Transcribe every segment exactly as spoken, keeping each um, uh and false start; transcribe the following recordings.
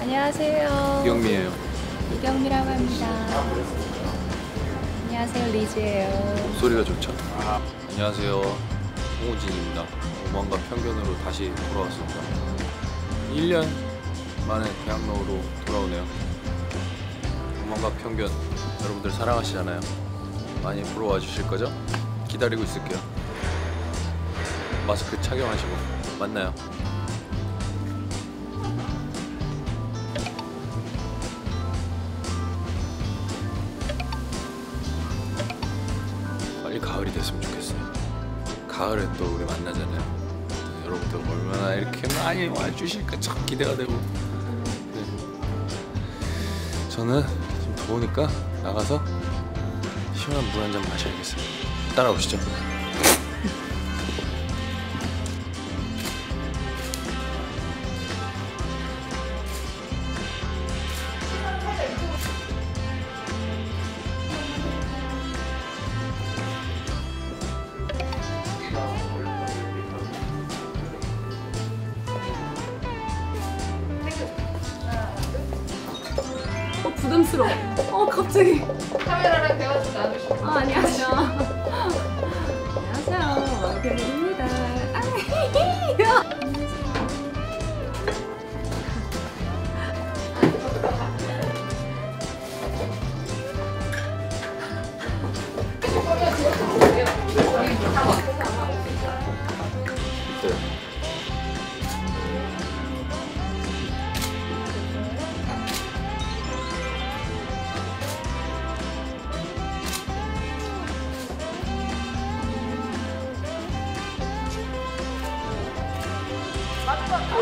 안녕하세요. 이경미예요. 이경미라고 합니다. 안녕하세요, 리즈예요. 소리가 좋죠? 아. 안녕하세요, 홍우진입니다. 오만과 편견으로 다시 돌아왔습니다. 일 년 만에 대학로로 돌아오네요. 오만과 편견 여러분들 사랑하시잖아요. 많이 보러 와주실 거죠? 기다리고 있을게요. 마스크 착용하시고 만나요. 빨리 가을이 됐으면 좋겠어요. 가을에 또 우리 만나잖아요. 여러분들 얼마나 이렇게 많이 와주실까 참 기대가 되고. 네. 저는 좀 더우니까 나가서 시원한 물 한 잔 마셔야겠어요. 따라오시죠. 어, 부담스러워. 어, 갑자기. 카메라랑 대화 좀 나누시고. 아, 안녕하세요. 안녕하세요. 왕편입니다.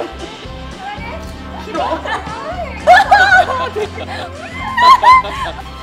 사랑해.